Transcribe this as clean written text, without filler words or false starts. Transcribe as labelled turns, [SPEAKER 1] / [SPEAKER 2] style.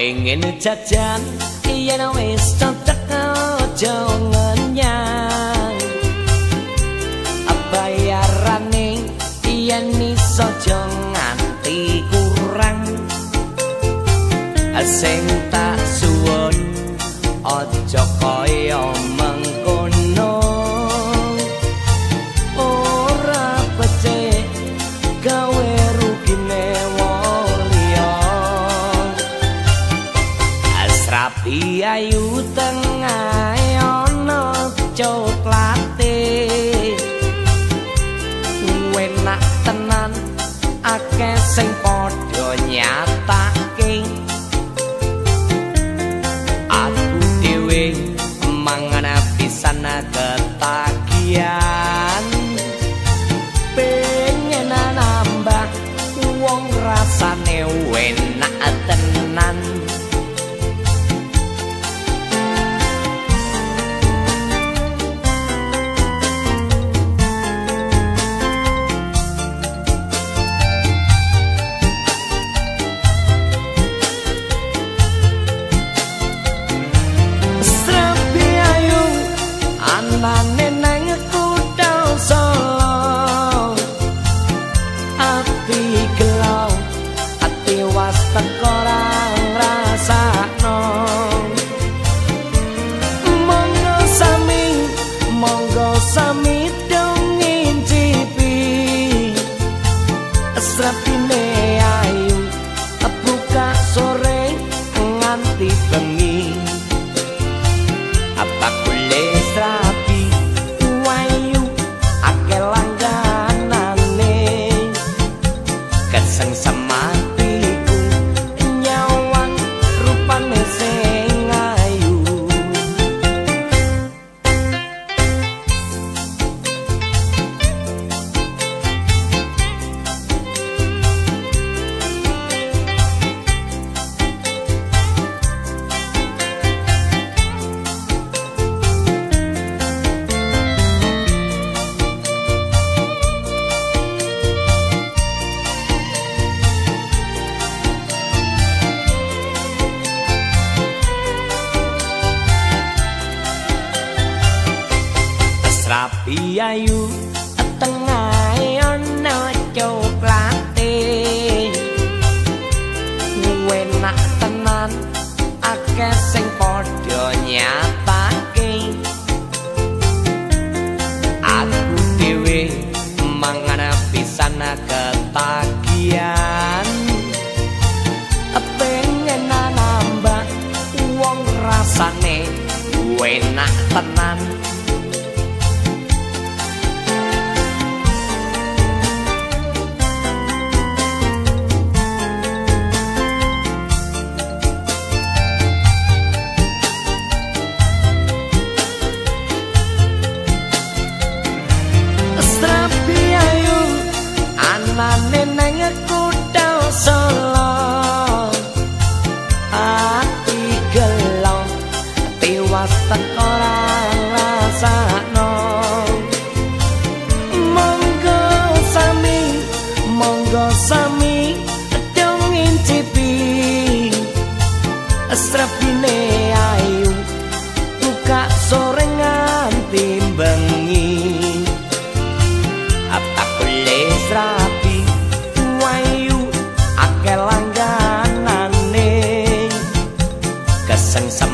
[SPEAKER 1] Pengen jajan yen wis cocok aja ngenyang bayarane yen iso aja nganti kurang sing tak suwun aja kaya mengkono ora becik gawe rugine Rapi ayu tengah ana coklate enak tenan akeh sing padha nyatake aku dhewe mangan pisan ketagihan pengen nambah wong rasane enak tenan Mane nang kutha Solo ati gelo ati was teko rasakno monggo sami dong incipi srapine ayu buka sore nganti bengi apa kule srapi wayu akeh langganane keseng sematiku nyawang rupane sing ayu Rapi ayu tengah ana coklate enak tenan akeh sing padha nyatake aku dhewe mangan pisan ketagihan pengen nambah wong rasane enak tenan mane nang kutha Solo ati gelo tiwas teko rasakno monggo sami dong incipi srapine ayu buka sore nganti bengi apa kule srapi langganane keseng